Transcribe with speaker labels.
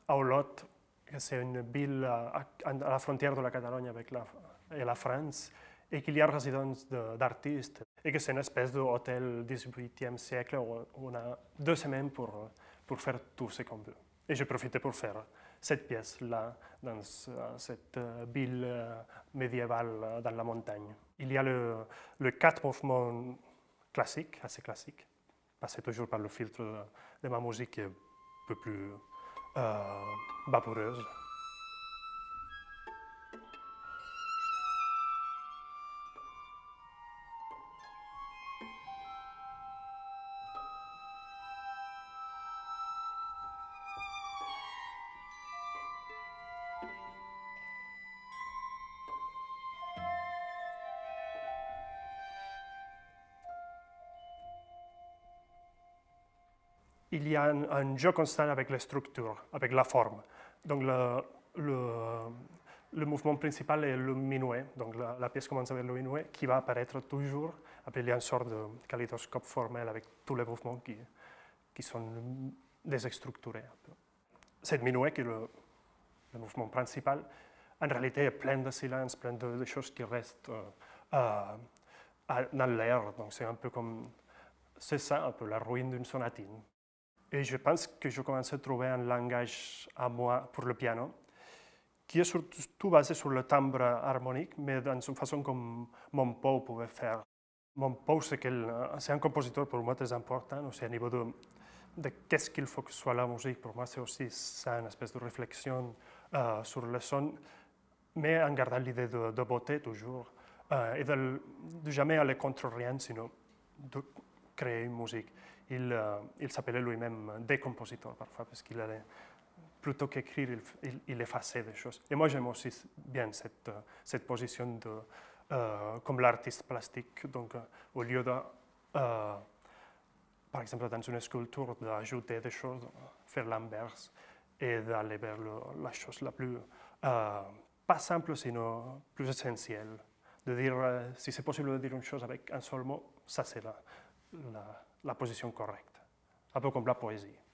Speaker 1: à Olot, c'est une ville à la frontière de la Catalogne avec la France, et qu'il y a une résidence d'artistes, et que c'est une espèce d'hôtel 18e siècle où on a 2 semaines pour faire tout ce qu'on veut. Et j'ai profité pour faire cette pièce-là, dans cette ville médiévale dans la montagne. Il y a le 4 mouvements classiques, assez classiques, passé toujours par le filtre de ma musique qui est un peu plus vaporeuse. Il y a un jeu constant avec les structures, avec la forme. Donc le mouvement principal est le minuet, donc la pièce commence avec le minuet qui va apparaître toujours. Après, il y a une sorte de kaléidoscope formel avec tous les mouvements qui sont déstructurés. Cet minuet, qui est le mouvement principal, en réalité est plein de silence, plein de choses qui restent dans l'air. Donc c'est un peu comme, c'est ça un peu la ruine d'une sonatine. Et je pense que je commence à trouver un langage à moi pour le piano, qui est surtout basé sur le timbre harmonique, mais dans une façon comme Montpou pouvait faire. Montpou, c'est un compositeur pour moi très important, aussi à niveau de qu'est-ce qu'il faut que soit la musique. Pour moi, c'est aussi ça, une espèce de réflexion sur le son, mais en gardant l'idée de beauté toujours, et de jamais aller contre rien, sinon de créer une musique. Il s'appelait lui-même des compositeurs parfois, parce qu'il allait, plutôt qu'écrire, il effaçait des choses. Et moi, j'aime aussi bien cette position comme l'artiste plastique. Donc, au lieu de, par exemple, dans une sculpture, d'ajouter des choses, faire l'inverse, et d'aller vers la chose la plus, pas simple, sinon plus essentielle. De dire, si c'est possible de dire une chose avec un seul mot, ça c'est la position correcte, un peu comme la poésie.